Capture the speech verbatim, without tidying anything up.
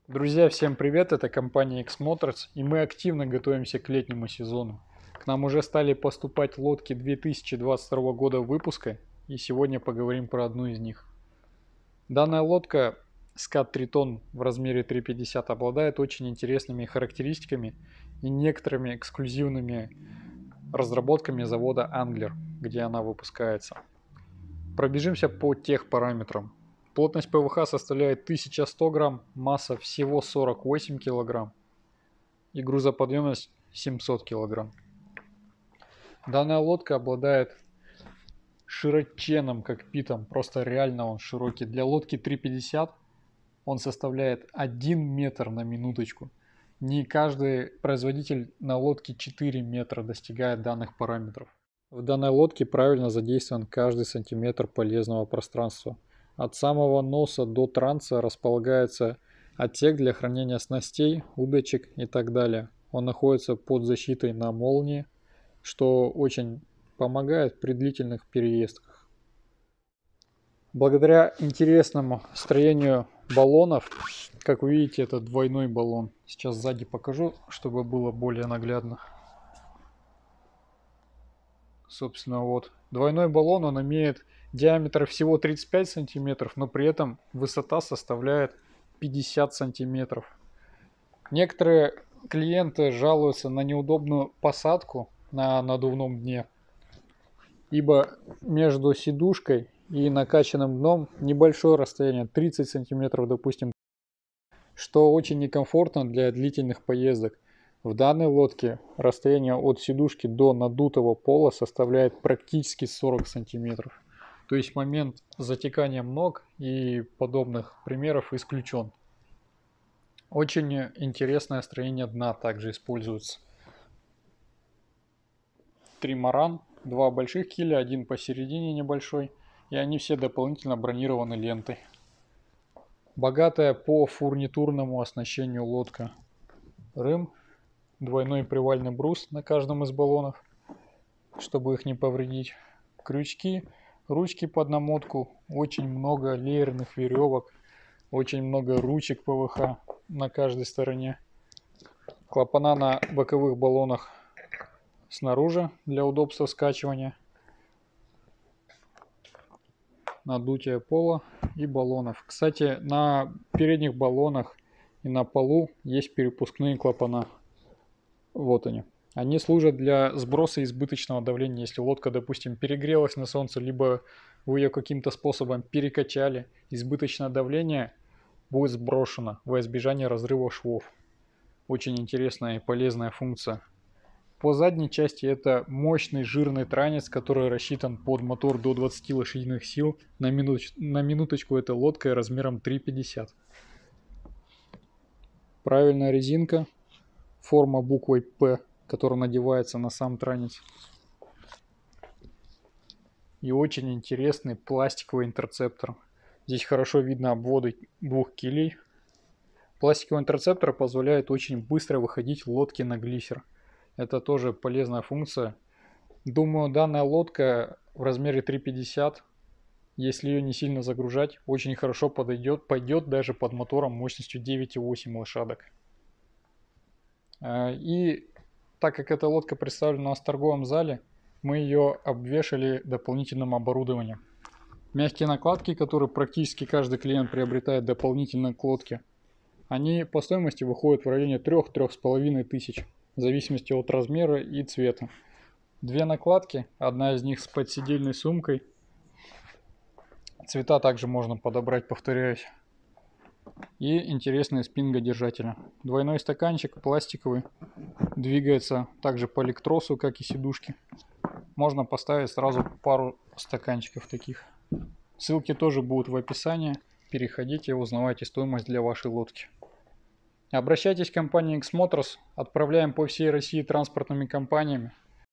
Друзья, всем привет! Это компания X-Motors, и мы активно готовимся к летнему сезону. К нам уже стали поступать лодки две тысячи двадцать второго года выпуска, и сегодня поговорим про одну из них. Данная лодка Скат Тритон в размере три пятьдесят обладает очень интересными характеристиками и некоторыми эксклюзивными разработками завода Angler, где она выпускается. Пробежимся по техпараметрам. Плотность ПВХ составляет тысяча сто грамм, масса всего сорок восемь килограмм и грузоподъемность семьсот килограмм. Данная лодка обладает широченным кокпитом, просто реально он широкий. Для лодки три пятьдесят он составляет один метр на минуточку. Не каждый производитель на лодке четыре метра достигает данных параметров. В данной лодке правильно задействован каждый сантиметр полезного пространства. От самого носа до транса располагается отсек для хранения снастей, удочек и так далее. Он находится под защитой на молнии, что очень помогает при длительных переездках. Благодаря интересному строению баллонов, как вы видите, это двойной баллон. Сейчас сзади покажу, чтобы было более наглядно. Собственно, вот двойной баллон, он имеет диаметр всего тридцать пять сантиметров, но при этом высота составляет пятьдесят сантиметров. Некоторые клиенты жалуются на неудобную посадку на надувном дне, ибо между сидушкой и накачанным дном небольшое расстояние, тридцать сантиметров, допустим, что очень некомфортно для длительных поездок. В данной лодке расстояние от сидушки до надутого пола составляет практически сорок сантиметров. То есть момент затекания ног и подобных примеров исключен. Очень интересное строение дна также используется. Тримаран, два больших киля, один посередине небольшой, и они все дополнительно бронированы лентой. Богатая по фурнитурному оснащению лодка. Рым. Двойной привальный брус на каждом из баллонов, чтобы их не повредить. Крючки, ручки под намотку, очень много леерных веревок, очень много ручек ПВХ на каждой стороне. Клапана на боковых баллонах снаружи для удобства скачивания. Надутие пола и баллонов. Кстати, на передних баллонах и на полу есть перепускные клапана. Вот они. Они служат для сброса избыточного давления, если лодка, допустим, перегрелась на солнце, либо вы ее каким-то способом перекачали, избыточное давление будет сброшено во избежание разрыва швов. Очень интересная и полезная функция. По задней части это мощный жирный транец, который рассчитан под мотор до двадцати лошадиных сил. На, минуч... на минуточку эта лодка размером три пятьдесят. Правильная резинка. Форма буквой П, которая надевается на сам транец. И очень интересный пластиковый интерцептор. Здесь хорошо видно обводы двух килей. Пластиковый интерцептор позволяет очень быстро выходить лодки на глиссер. Это тоже полезная функция. Думаю, данная лодка в размере три пятьдесят, если ее не сильно загружать, очень хорошо подойдет, пойдет даже под мотором мощностью девять и восемь лошадок. И так как эта лодка представлена у нас в торговом зале, мы ее обвешали дополнительным оборудованием. Мягкие накладки, которые практически каждый клиент приобретает дополнительно к лодке, они по стоимости выходят в районе трёх-трёх с половиной тысяч, в зависимости от размера и цвета. Две накладки, одна из них с подседельной сумкой. Цвета также можно подобрать, повторяюсь. И интересные спинго-держатели. Двойной стаканчик, пластиковый, двигается также по электросу, как и сидушки. Можно поставить сразу пару стаканчиков таких. Ссылки тоже будут в описании. Переходите, узнавайте стоимость для вашей лодки. Обращайтесь к компании X-Motors. Отправляем по всей России транспортными компаниями.